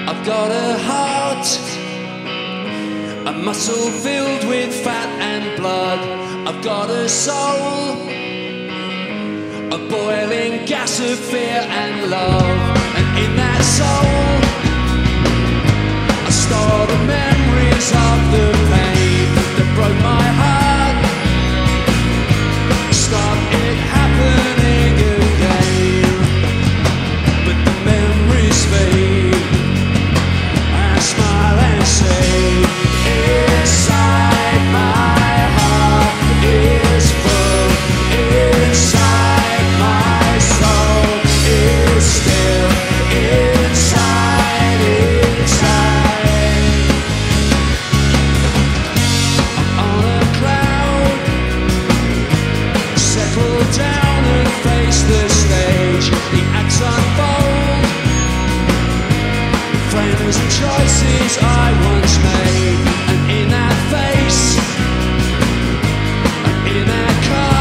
I've got a heart, a muscle filled with fat and blood. I've got a soul, a boiling gas of fear and love. And in that soul, I store the memories of the pain that broke my heart. Stop it happening again, but the memories fade. I smile and say, inside my heart is full, inside my soul is still, inside, inside. I'm on a cloud, settle down and face the stage. The acts unfold, friends and choices I once made. And in that face, and in that car,